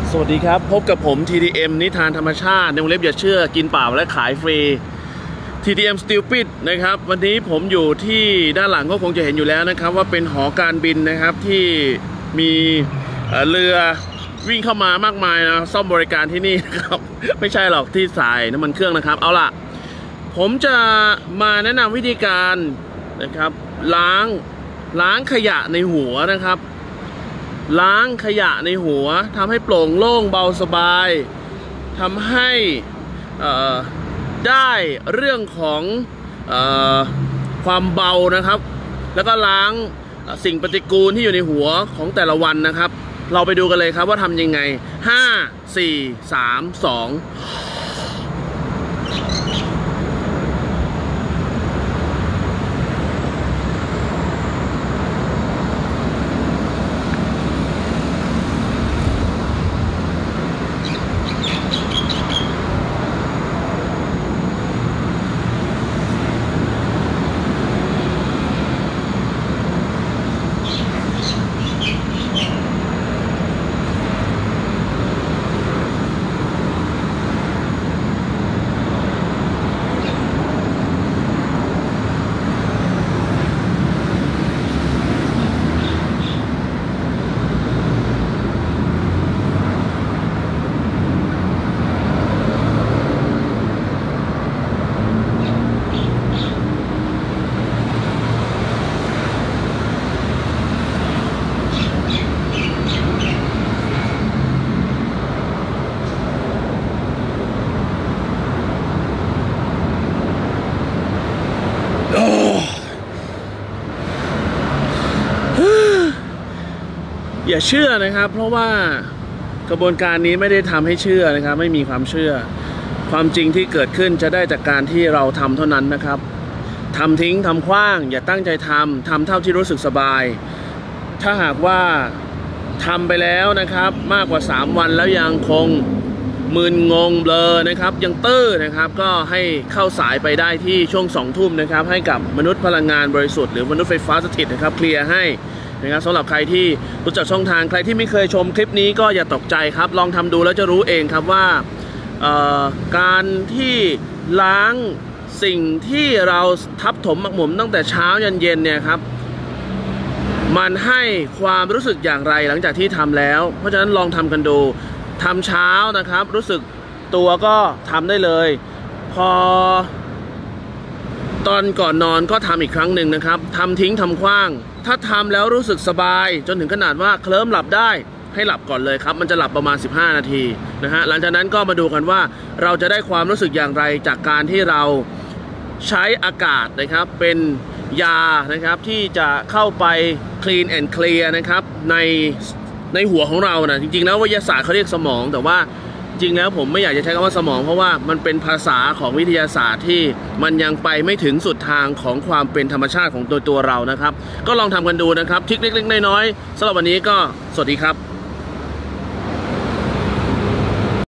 สวัสดีครับพบกับผม TDM นิทานธรรมชาติในวงเล็บอย่าเชื่อกินเปล่าและขายฟรี TDM Stupid นะครับวันนี้ผมอยู่ที่ด้านหลังก็คงจะเห็นอยู่แล้วนะครับว่าเป็นหอการบินนะครับที่มีเรือวิ่งเข้ามามากมายนะซ่อมบริการที่นี่นะครับไม่ใช่หรอกที่สายน้ำมันเครื่องนะครับเอาล่ะผมจะมาแนะนำวิธีการนะครับล้างขยะในหัวนะครับล้างขยะในหัวทำให้โปร่งโล่งเบาสบายทำให้ได้เรื่องของความเบานะครับแล้วก็ล้างสิ่งปฏิกูลที่อยู่ในหัวของแต่ละวันนะครับเราไปดูกันเลยครับว่าทำยังไง5 4 3 2อย่าเชื่อนะครับเพราะว่ากระบวนการนี้ไม่ได้ทำให้เชื่อนะครับไม่มีความเชื่อความจริงที่เกิดขึ้นจะได้จากการที่เราทำเท่านั้นนะครับทำทิ้งทำขว้างอย่าตั้งใจทำเท่าที่รู้สึกสบายถ้าหากว่าทำไปแล้วนะครับมากกว่า3วันแล้วยังคงมึนงงเบลอนะครับยังตื้อนะครับก็ให้เข้าสายไปได้ที่ช่วง2 ทุ่มนะครับให้กับมนุษย์พลังงานบริสุทธิ์หรือมนุษย์ไฟฟ้าสถิตนะครับเคลียร์ให้นะครับสำหรับใครที่รู้จักช่องทางใครที่ไม่เคยชมคลิปนี้ก็อย่าตกใจครับลองทำดูแล้วจะรู้เองครับว่าการที่ล้างสิ่งที่เราทับถมหมักหมมตั้งแต่เช้ายันเย็นเนี่ยครับมันให้ความรู้สึกอย่างไรหลังจากที่ทำแล้วเพราะฉะนั้นลองทำกันดูทำเช้านะครับรู้สึกตัวก็ทำได้เลยพอตอนก่อนนอนก็ทำอีกครั้งหนึ่งนะครับทำทิ้งทำขว้างถ้าทำแล้วรู้สึกสบายจนถึงขนาดว่าเคลิ้มหลับได้ให้หลับก่อนเลยครับมันจะหลับประมาณ15 นาทีนะฮะหลังจากนั้นก็มาดูกันว่าเราจะได้ความรู้สึกอย่างไรจากการที่เราใช้อากาศนะครับเป็นยานะครับที่จะเข้าไป clean and clear นะครับในหัวของเรานะจริงๆแล้ววิทยาศาสตร์เขาเรียกสมองแต่ว่าจริงแล้วผมไม่อยากจะใช้คำว่าสมองเพราะว่ามันเป็นภาษาของวิทยาศาสตร์ที่มันยังไปไม่ถึงสุดทางของความเป็นธรรมชาติของตัวเรานะครับก็ลองทำกันดูนะครับทริคเล็กๆน้อยๆสำหรับวันนี้ก็สวัสดีครับ